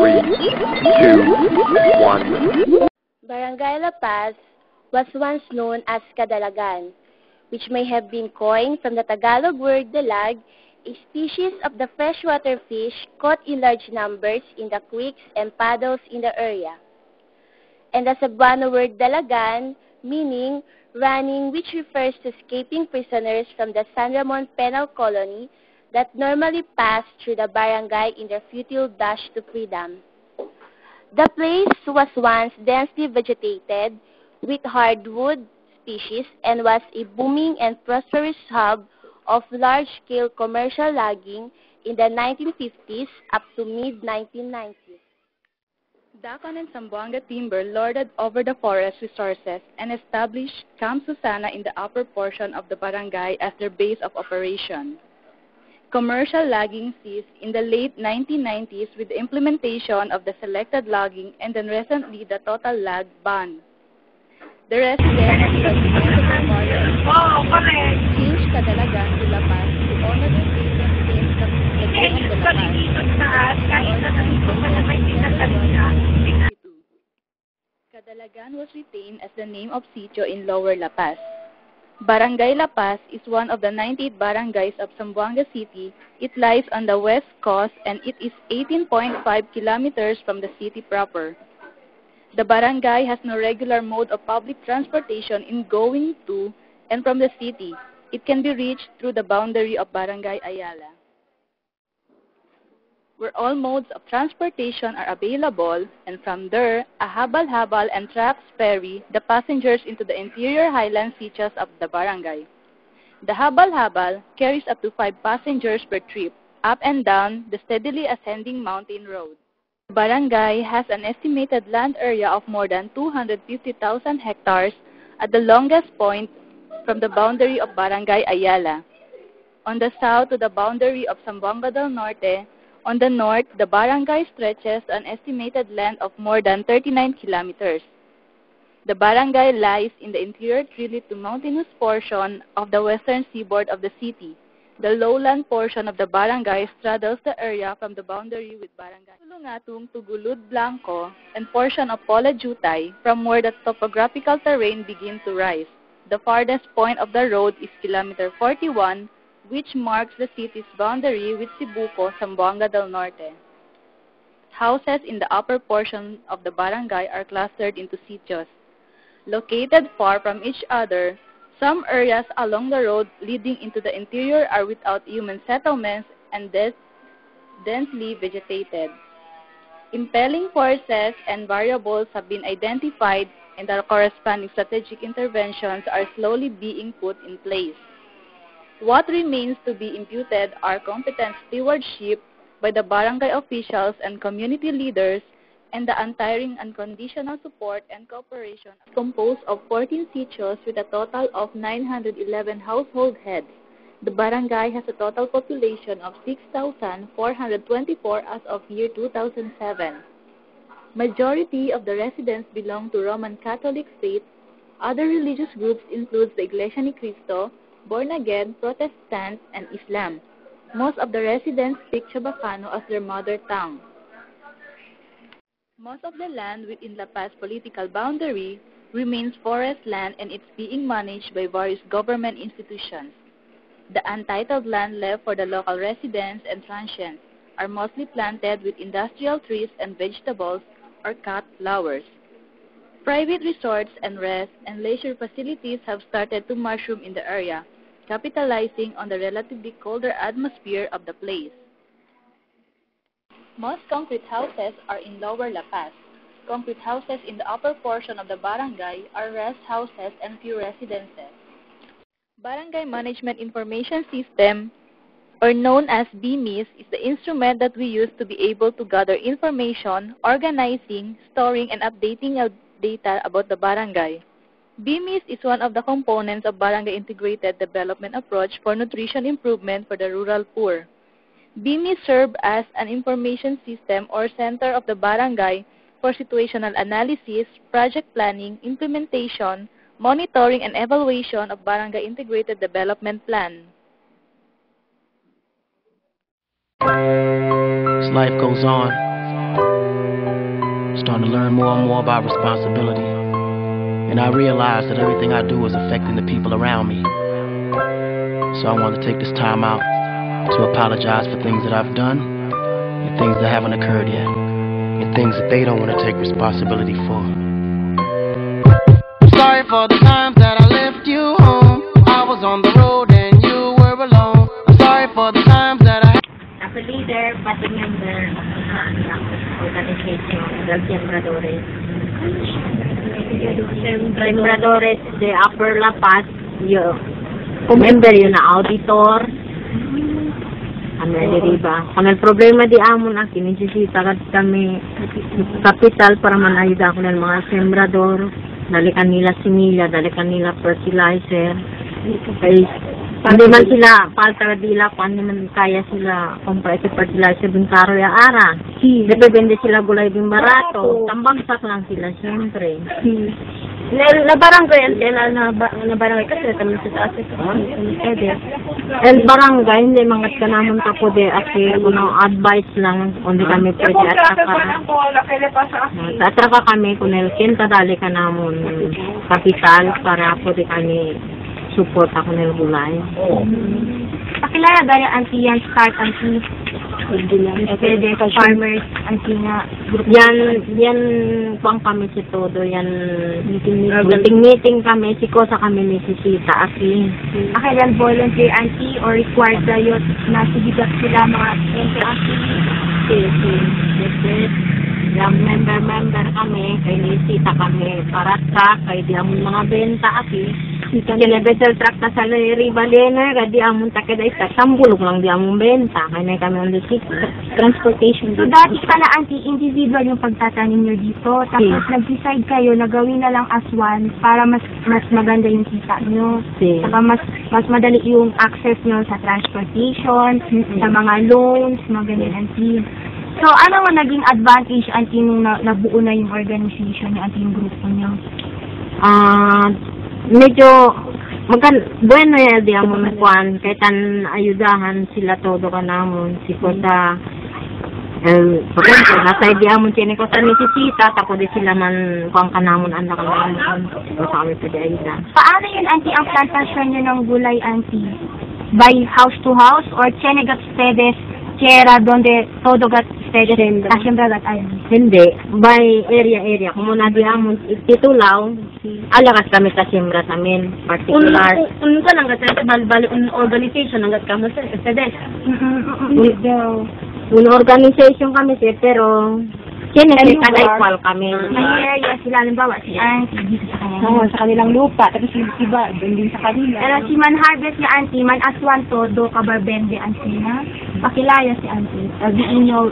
3, 2, 1. Barangay La Paz was once known as Kadalagan, which may have been coined from the Tagalog word dalag, a species of the freshwater fish caught in large numbers in the creeks and puddles in the area. And the Cebuano word dalagan, meaning running, which refers to escaping prisoners from the San Ramon penal colony that normally pass through the barangay in their futile dash to freedom. The place was once densely vegetated with hardwood species and was a booming and prosperous hub of large-scale commercial logging in the 1950s up to mid-1990s. Dacan and Zamboanga timber lorded over the forest resources and established Camp Susana in the upper portion of the barangay as their base of operation. Commercial logging ceased in the late 1990s with the implementation of the selected logging and then recently the total log ban. The residents of the forest changed Kadalagan to La Paz to honor their patron saint the King of the La Paz. Kadalagan was retained as the name of sitio in Lower La Paz. Barangay La Paz is one of the 98 barangays of Zamboanga City. It lies on the west coast and it is 18.5 kilometers from the city proper. The barangay has no regular mode of public transportation in going to and from the city. It can be reached through the boundary of Barangay Ayala, where all modes of transportation are available, and from there, a habal-habal and tracks ferry the passengers into the interior highland sitios of the barangay. The habal-habal carries up to 5 passengers per trip, up and down the steadily ascending mountain road. The barangay has an estimated land area of more than 250,000 hectares at the longest point from the boundary of Barangay Ayala. On the south to the boundary of Zamboanga del Norte. On the north, the barangay stretches an estimated length of more than 39 kilometers. The barangay lies in the interior tree to mountainous portion of the western seaboard of the city. The lowland portion of the barangay straddles the area from the boundary with Barangay Tulungatong to Gulud Blanco and portion of Pola Jutay, from where the topographical terrain begins to rise. The farthest point of the road is kilometer 41, which marks the city's boundary with Cebuco, Zamboanga del Norte. Houses in the upper portion of the barangay are clustered into sitios. Located far from each other, some areas along the road leading into the interior are without human settlements and densely vegetated. Impelling forces and variables have been identified and the corresponding strategic interventions are slowly being put in place. What remains to be imputed are competent stewardship by the barangay officials and community leaders and the untiring unconditional support and cooperation composed of 14 sitios with a total of 911 household heads. The barangay has a total population of 6,424 as of year 2007. Majority of the residents belong to Roman Catholic faith. Other religious groups include the Iglesia Ni Cristo, Born Again, Protestant, and Islam. Most of the residents speak Chabacano as their mother tongue. Most of the land within La Paz political boundary remains forest land and it's being managed by various government institutions. The untitled land left for the local residents and transients are mostly planted with industrial trees and vegetables or cut flowers. Private resorts and rest and leisure facilities have started to mushroom in the area, capitalizing on the relatively colder atmosphere of the place. Most concrete houses are in Lower La Paz. Concrete houses in the upper portion of the barangay are rest houses and few residences. Barangay Management Information System, or known as BMIS, is the instrument that we use to be able to gather information, organizing, storing, and updating data about the barangay. BMIS is one of the components of Barangay Integrated Development Approach for nutrition improvement for the rural poor. BMIS serves as an information system or center of the barangay for situational analysis, project planning, implementation, monitoring, and evaluation of Barangay Integrated Development Plan. As life goes on, starting to learn more and more about responsibility. And I realize that everything I do is affecting the people around me. So I want to take this time out to apologize for things that I've done and things that haven't occurred yet and things that they don't want to take responsibility for. I'm sorry for the times that I left you home. I was on the road and you were alone. I'm sorry for the times that I... As a leader, pati member of organization, the Sembradores. Sembradores de Upper La Paz, yung member yun na auditor. Ano diriba. Kung ang problema di amon ang kinisisita kami kapital para manayuda ako ng mga sembrador. Dalikan nila similya, dalikan nila fertilizer. Kaya hindi man sila palta dila kung man kaya sila kumpara sa fertilizer bin karo ya ara. Depende sila gulay bin barato. Tambagsak lang sila siyempre. Na barangay na barangay kasi kami sa taas and barangay hindi mangat ka naman tapo de kasi kuno advice lang kundi kami pwede atraka kami kunel kinta dali ka namon kapital para pwede kami support ako ng gulay. Pakilala gaya anti yan start anti pwede farmers anti nga group yan pang kami si todo yan meeting kami si Kosa kami ni Sisita aki yan volunteer anti or required kayo na sigigat sila mga yung member kami kay Sisita kami para sa kay di amon mga benta aki kinabesel truck na sa riba lena kadi amon takeda isa sambulog lang di amon benta kay kami on the city transportation. So dati pala anti individual yung pagtatanim nyo dito tapos nag-decide kayo na gawin na lang as one para mas maganda yung kita nyo. Saka mas madali yung access nyo sa transportation, sa mga loans, mga ganyan anti. So ano ang naging advantage anti nung nabuo na yung organization nyo anti yung grupo nyo? Medyo bueno ya di amon kuan kay tan ayudahan sila todo kanamon si Kosa nasa di amon tiene Kosa ni Sisita tapos di sila man kuan kanamon anda kanamon so kami pwede ayuda. Paano yun anti ang plantasyon nyo ng gulay anti? By house to house or tiene gat ustedes tierra donde todo gat ustedes siembragat ayan? Hindi, by area kung muna di amon titulaw alakas kami sa siembra sa amin, particular. Unka lang gat bali organization hanggat kamo sa ustedes. Un organization kami siya, pero kada-equal kami. May area sila, halimbawa, si Auntie dito sa kanya. Sa kanilang lupa, tapos iba, din sa kanila. Pero si Man Harvest ni Auntie, Man Aswan todo, kabarbende Auntie na. Pakilaya si Auntie. Sabihin nyo,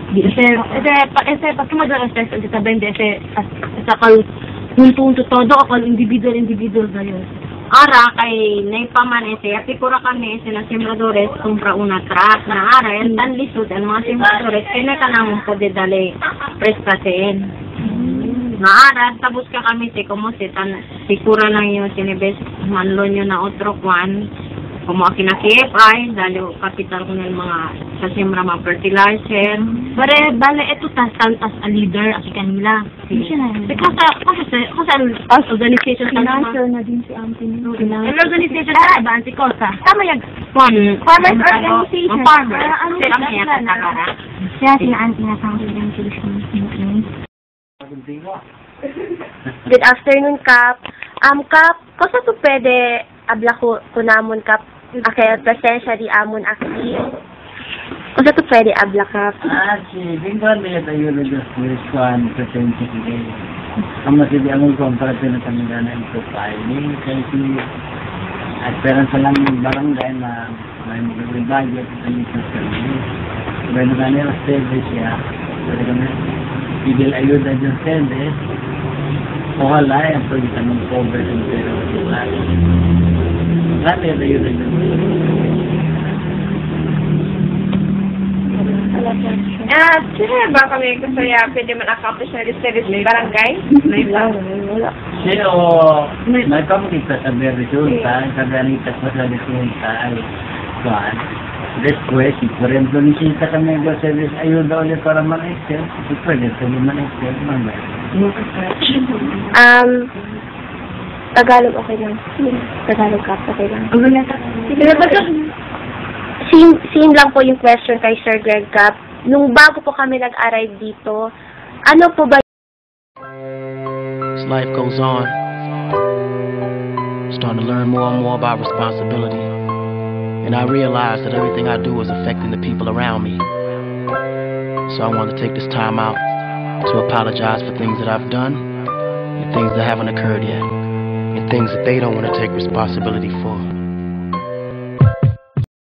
pag kumadala sa kabarbende, sa punto todo, ako individual kayo. Ara kay naipaman pikura kami sila sembradores kumpra una truck na ara yan tan lisod ang mga sembradores kay na kanang pwede dali prestasin na ara tapos ka kami como si tan pikura lang yung sinibes manlon yun na otro kwan como akina KFI dali kapital ko ng mga sa sembra mga fertilizer bale ito tas a leader aki kanila kasi as organization na din si Auntie. ang organization na ba si Kosa Tama yan. Farmers Organization. Siya si Auntie na sa organization. Good afternoon, Kap. Kap, kosa to pwede abla ko namon, Kap, akay presensya di amon aki. Kosa to pwede abla, Kap. Si Bingwan nila tayo na just Juan presensya sige. Kamu si amon komparatin na kami na ito filing kay si at peran sa lang barangay na may magagawin budget sa ito sa kami. Bueno ganyan ang service siya. Pwede kami bigil ayuda dyan service. Wala yan pwede kami cover ng pero wala. Wala yan ayuda dyan. Sino ba kami kasaya pwede man-accomplish na service ng barangay? Wala. Sino, may pamukita sa resulta, sa ganita pa sa resulta ay kuhan. request, por ejemplo, necesita kami ng service ayuda ulit para man-extend, pwede kami man-extend, mamaya. Tagalog okay lang. Tagalog ka, okay lang. Same lang po yung question kay Sir Greg Cap. Nung bago po kami nag-arrive dito, ano po ba As life goes on, I'm starting to learn more and more about responsibility. And I realize that everything I do is affecting the people around me. So I want to take this time out to apologize for things that I've done and things that haven't occurred yet, and things that they don't want to take responsibility for.